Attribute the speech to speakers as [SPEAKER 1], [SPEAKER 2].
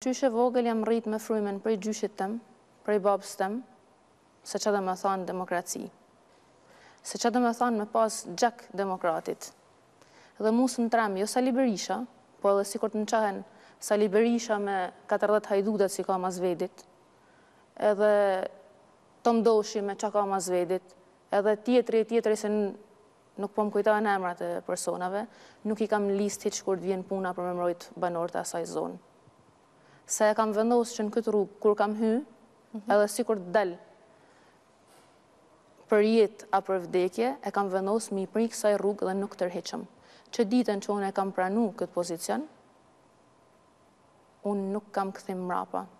[SPEAKER 1] qyshe vogël jam rrit me frymen prej gjyshit tëm, prej babës tëm, se që dhe me thonë demokraci. Se që dhe me thonë me pas gjak demokratit. Dhe musë në tremb, jo Sali Berisha, po edhe si kur të në qahen Sali Berisha me 40 hajdutët si ka mas vedit, edhe Tom Doshi me qa ka mas vedit, edhe tjetëri se nuk po më kujtojnë emrat e personave, nuk i kam listë hiç kur të vjen puna për me mbrojt banorët e asaj zonë. Se e kam vendosur që në këtë rrugë, kur kam hy, edhe si kur të del për jetë a për vdekje, e kam vendosur mi prik kësaj rrugë dhe nuk tërhiqem. Që ditën që unë e kam pranu këtë pozicion, unë nuk kam këthim mrapa.